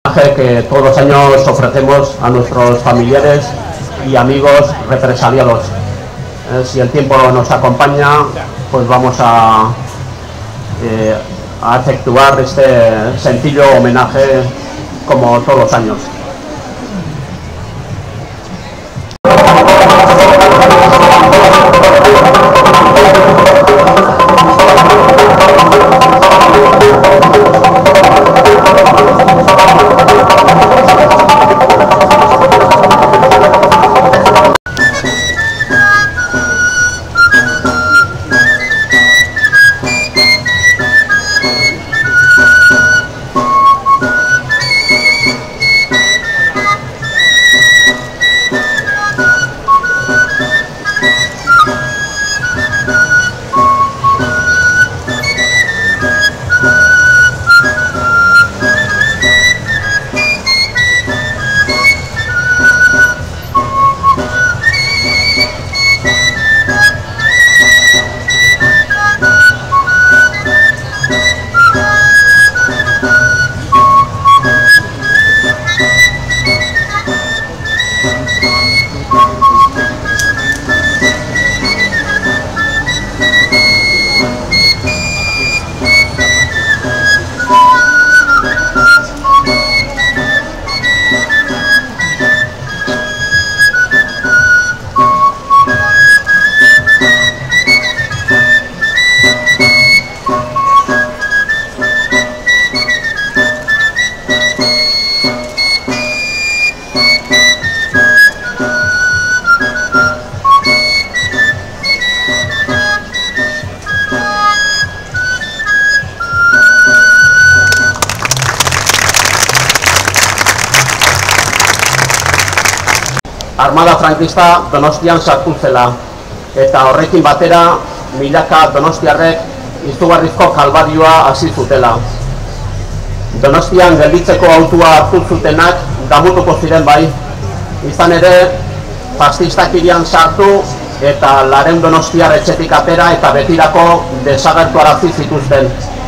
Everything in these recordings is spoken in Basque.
Que todos los años ofrecemos a nuestros familiares y amigos represaliados. Si el tiempo nos acompaña, pues vamos a efectuar este sencillo homenaje como todos los años. Armada frankista Donostian sartu zela, eta horrekin batera milaka donostiarrek izugarrizko kalbarioa hasi zutela. Donostian gelditzeko autua hartu zutenak damutuko ziren bai, izan ere fascistak hirian sartu eta 200 donostiar etxetik atera eta betirako desagertuarazi zituzten.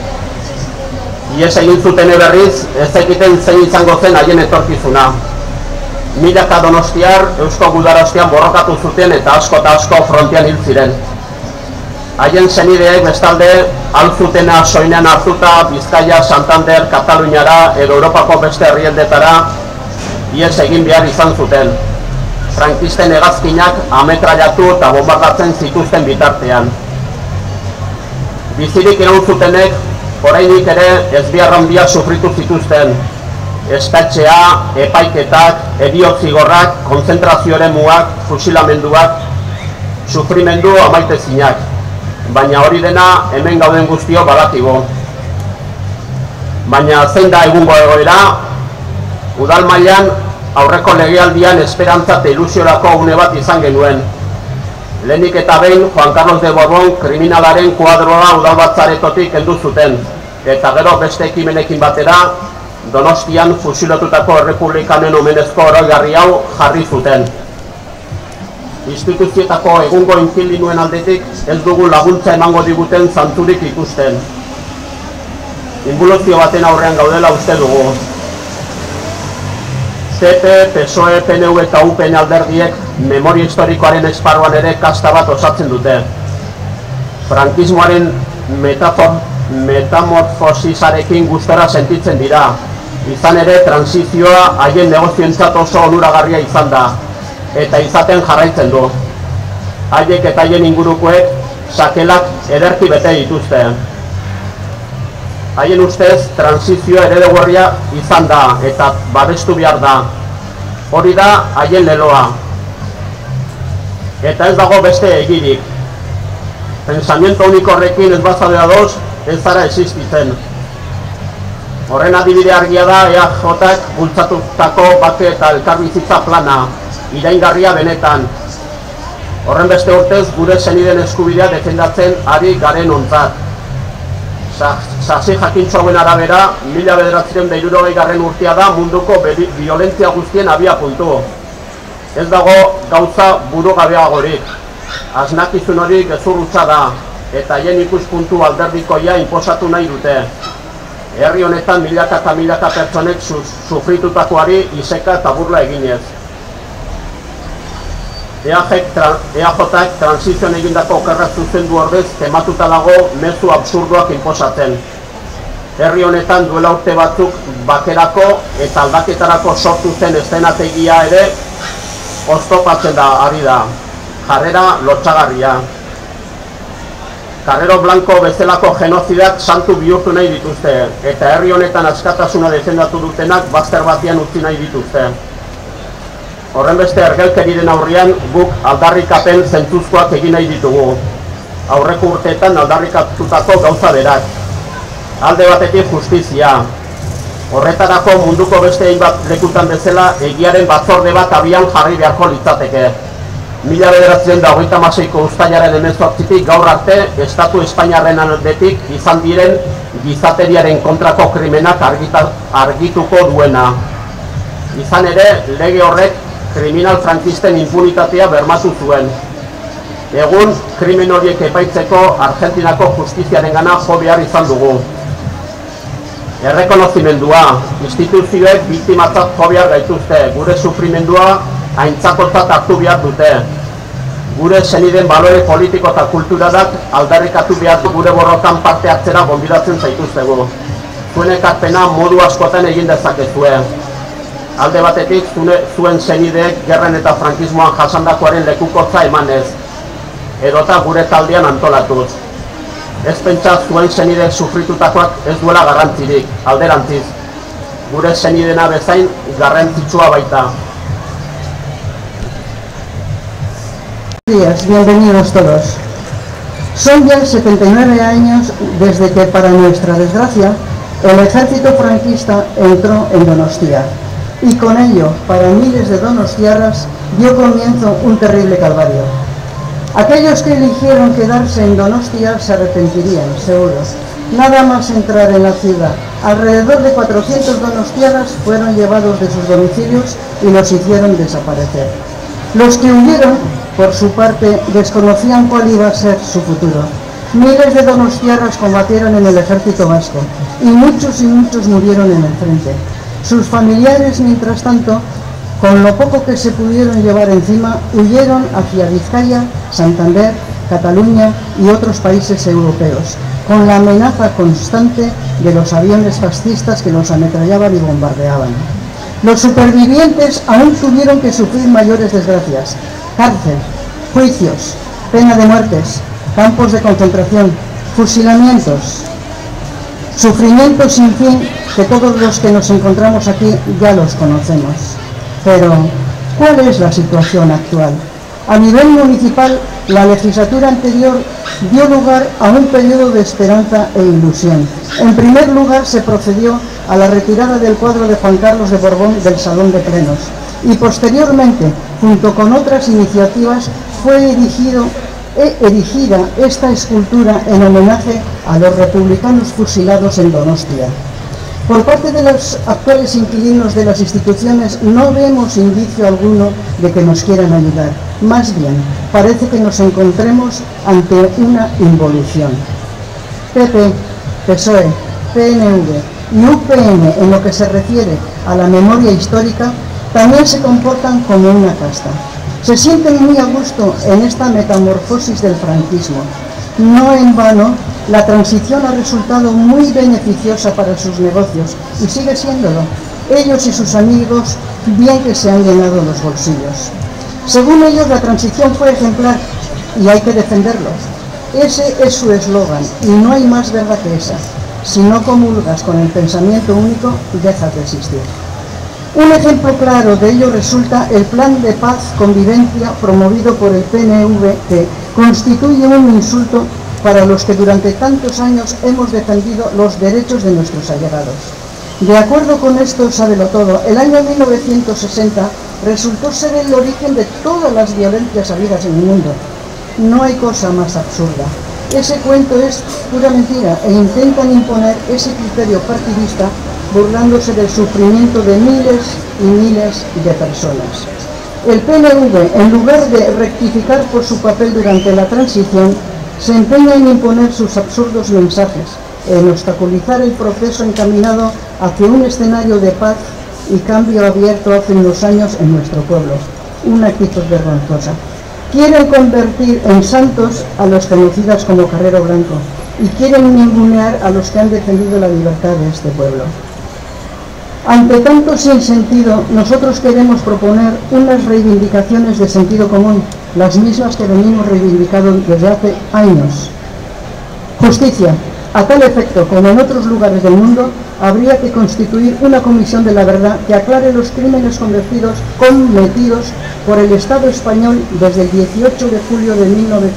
Ihes egin zuten berriz, ez zekiten zein izango zen haien etorkizuna. Milaka donostiar Eusko Gudarostean borrokatu zuten eta asko frontean hil ziren. Haien senideek bestalde altzutena soinean hartuta Bizkaia, Santander, Kataluniara edo Europako beste herrialdetara ihes egin behar izan zuten. Frankisten hegazkinak ametraiatu eta bombardatzen zituzten bitartean. Bizirik iraun zutenek oraindik ere ezbehar handiak sufritu zituzten. Espetxea, epaiketak, heriotz-zigorrak, konzentrazio eremuak, fusilamenduak, sufrimendu amaitezinak. Baina hori dena hemen gauden guztio badakigu. Baina zein da egungo egoera? Udal mailan aurreko legealdian esperantza eta ilusiorako une bat izan genuen. Lehenik eta behin Juan Carlos de Borbón kriminalaren kuadroa udalbatzaretotik heldu zuten, eta gero beste ekimenekin batera Donostian fusilotutako errepublikanen omenezko oroigarri hau jarri zuten. Instituzioetako egungo inkilinuen aldetik ez dugu laguntza emango diguten zantzurik ikusten. Inboluzio baten aurrean gaudela uste dugu. PP, PSOE, PNV eta UPN alderdiek memoria historikoaren esparruan ere kasta bat osatzen dute. Frankismoaren metamorfosisarekin gustora sentitzen dira. Izan ere, transizioa haien negozioentzat oso onuragarria izan da, eta izaten jarraitzen du. Haiek eta haien ingurukoek sakelak ederki bete dituzte. Haien ustez, transizioa eredugarria izan da, eta babestu behar da. Hori da haien leloa. Eta ez dago beste egirik. Pensamiento único horrekin ez bazadea doz, ez zara existitzen. Horren adibide argia da EAJak bultzatutako bake eta elkarbizitza plana, iraingarria benetan. Horren beste urtez gure senideen eskubidea defendatzen ari garen ontzat. Sasi jakintxo hauen arabera, 1960 urtea da munduko violentzia guztien abiapuntu. Ez dago gauza burugabeagorik. Asnakizun hori gezurrutza da, eta haien ikuspuntu alderdikoia inposatu nahi dute. Herri honetan milaka eta milaka pertsonek sufritutakoari iseka eta burla eginez. EAJak transizioan egindako okerra zuzendu ordez tematuta dago mezu absurdoak inposatzen. Herri honetan duela urte batzuk bakerako eta aldaketarako sortu zen eszenategia ere oztopatzen ari da. Jarrera lotsagarria. Carrero Blanco bezalako genozidak santu bihurtu nahi dituzte, eta herri honetan askatasuna defendatu dutenak bazter batean utzi nahi dituzte. Horrenbeste ergelkeriren aurrean guk aldarrikapen zentzuzkoak egin nahi ditugu. Aurreko urteetan aldarrikatutako gauza berak. Alde batetik justizia. Horretarako munduko beste hainbat lekutan bezala egiaren batzorde bat abian jarri beharko litzateke. 1926ko uztailaren 18tik gaur arte Estatu Espainiarren aldetik izan diren gizateriaren kontrako krimenak argituko duena. Izan ere, lege horrek kriminal frankisten impunitatea bermatu zuen. Egun, krimen horiek epaitzeko Argentinako justiziarengana jo behar izan dugu. Errekonozimendua, instituzioek biktimatzat jo behar gaituzte, gure sufrimendua aintzakotzat hartu behar dute. Gure seniden balore politiko eta kulturadak aldarrikatu behar gure borrokan parte hartzera gonbidatzen zaituztegu. Zuen ekarpena modu askotan egin dezakezue. Alde batetik zuen senideek gerren eta frankismoan jasandakoaren lekukotza emanez, edota gure taldean antolatuz. Ez pentsa zuen senideek sufritutakoak ez duela garrantzirik, alderantziz. Gure senidena bezain garrantzitsua baita. Buenos días, bienvenidos todos. Son ya 79 años desde que, para nuestra desgracia, el ejército franquista entró en Donostia y con ello, para miles de donostiarras, dio comienzo un terrible calvario. Aquellos que eligieron quedarse en Donostia se arrepentirían, seguros. Nada más entrar en la ciudad, alrededor de 400 donostiarras fueron llevados de sus domicilios y los hicieron desaparecer. Los que huyeron, por su parte, desconocían cuál iba a ser su futuro. Miles de donostiarras combatieron en el ejército vasco y muchos murieron en el frente. Sus familiares, mientras tanto, con lo poco que se pudieron llevar encima, huyeron hacia Vizcaya, Santander, Cataluña y otros países europeos, con la amenaza constante de los aviones fascistas que los ametrallaban y bombardeaban. Los supervivientes aún tuvieron que sufrir mayores desgracias: cárcel, juicios, pena de muertes, campos de concentración, fusilamientos, sufrimientos sin fin que todos los que nos encontramos aquí ya los conocemos. Pero, ¿cuál es la situación actual? A nivel municipal, la legislatura anterior dio lugar a un periodo de esperanza e ilusión. En primer lugar, se procedió a la retirada del cuadro de Juan Carlos de Borbón del Salón de Plenos y posteriormente, junto con otras iniciativas, fue erigida esta escultura en homenaje a los republicanos fusilados en Donostia. Por parte de los actuales inquilinos de las instituciones no vemos indicio alguno de que nos quieran ayudar. Más bien, parece que nos encontremos ante una involución. PP, PSOE, PNV y UPN, en lo que se refiere a la memoria histórica, también se comportan como una casta. Se sienten muy a gusto en esta metamorfosis del franquismo. No en vano, la transición ha resultado muy beneficiosa para sus negocios y sigue siéndolo. Ellos y sus amigos bien que se han llenado los bolsillos. Según ellos, la transición fue ejemplar y hay que defenderlos. Ese es su eslogan y no hay más verdad que esa. Si no comulgas con el pensamiento único, dejas de existir. Un ejemplo claro de ello resulta el plan de paz-convivencia promovido por el PNV, que constituye un insulto para los que durante tantos años hemos defendido los derechos de nuestros allegados. De acuerdo con esto, sábelo todo, el año 1960 resultó ser el origen de todas las violencias habidas en el mundo. No hay cosa más absurda. Ese cuento es pura mentira e intentan imponer ese criterio partidista burlándose del sufrimiento de miles y miles de personas. El PNV, en lugar de rectificar por su papel durante la transición, se empeña en imponer sus absurdos mensajes, en obstaculizar el proceso encaminado hacia un escenario de paz y cambio abierto hace unos años en nuestro pueblo. Una actitud vergonzosa. Quieren convertir en santos a los genocidas como Carrero Blanco y quieren ningunear a los que han defendido la libertad de este pueblo. Ante tanto sinsentido, nosotros queremos proponer unas reivindicaciones de sentido común, las mismas que venimos reivindicando desde hace años. Justicia. A tal efecto, como en otros lugares del mundo, habría que constituir una comisión de la verdad que aclare los crímenes cometidos por el Estado español desde el 18 de julio de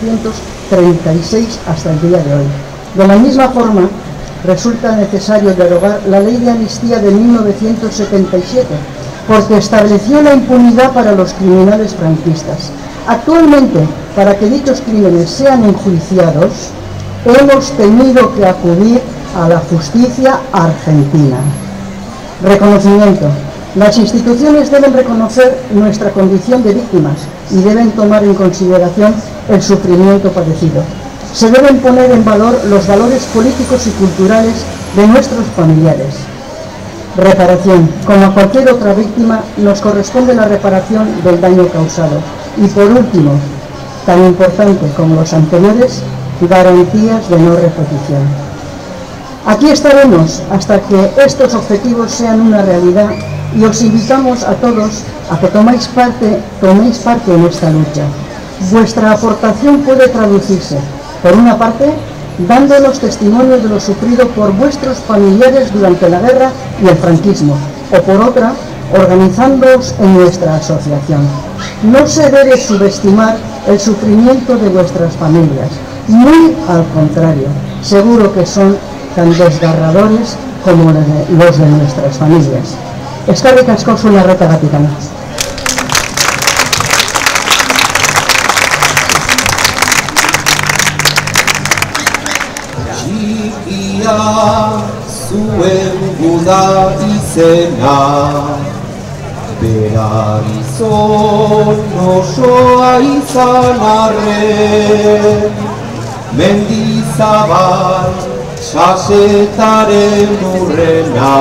1936 hasta el día de hoy. De la misma forma, resulta necesario derogar la Ley de Amnistía de 1977, porque estableció la impunidad para los criminales franquistas. Actualmente, para que dichos crímenes sean enjuiciados, hemos tenido que acudir a la justicia argentina. Reconocimiento. Las instituciones deben reconocer nuestra condición de víctimas y deben tomar en consideración el sufrimiento padecido. Se deben poner en valor los valores políticos y culturales de nuestros familiares. Reparación. Como a cualquier otra víctima, nos corresponde la reparación del daño causado. Y por último, tan importante como los anteriores, garantías de no repetición. Aquí estaremos hasta que estos objetivos sean una realidad y os invitamos a todos a que toméis parte en esta lucha. Vuestra aportación puede traducirse, por una parte, dándonos testimonios de lo sufrido por vuestros familiares durante la guerra y el franquismo, o por otra, organizándoos en nuestra asociación. No se debe subestimar el sufrimiento de vuestras familias. Muy al contrario, seguro que son tan desgarradores como los de nuestras familias. Eskerrik asko zuen arretagatik. Txikia zuen guda izena, bera gizon osoa izan arren, Mendizabal sasetaren urrena,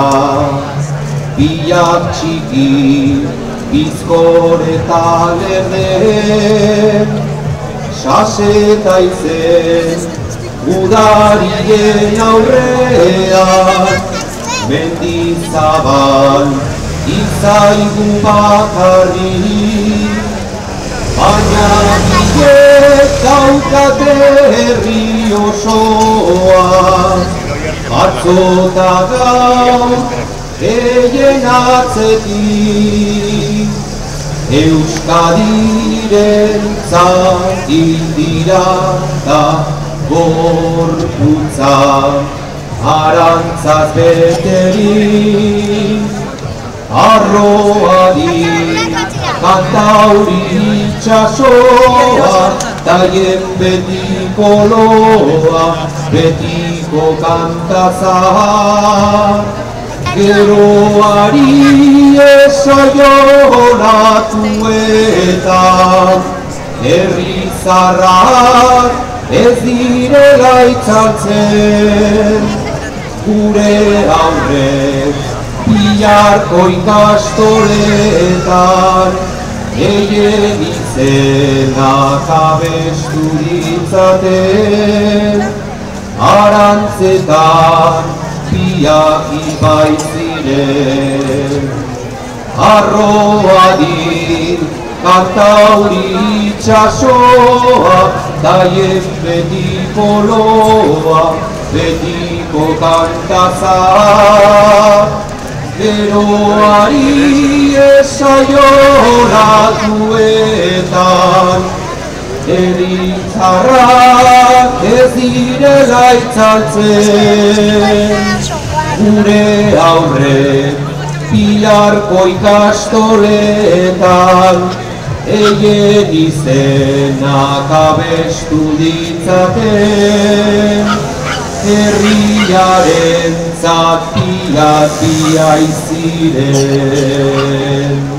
biak txiki bizkor eta lerden, saseta izen udarien aurrean, Mendizabal izaigu bakarrik, baina biek daukate herri osoa, atzo eta gaur eien atzetik, Euskadirentzat hildira da gorputza, arantzaz beterik, arroari kantauri itxasoa, taien betiko loa, betiko kantazar. Geroari esaionatu eta herri zarrak ez direla itzaltzen, gure aurrek biharko ikastoletan, eien izenak abestu ditzaten, arantzetan biak ibaitziren. Arroadi kantauri itxasoa, taien betiko loa, betiko kantazar. Geroari esaionatuetan, eritzarrak ez direla itzaltzen, gure aurrek biharko ikastoletan, eien izenak abestu ditzaten, herriarentzat pia iziren.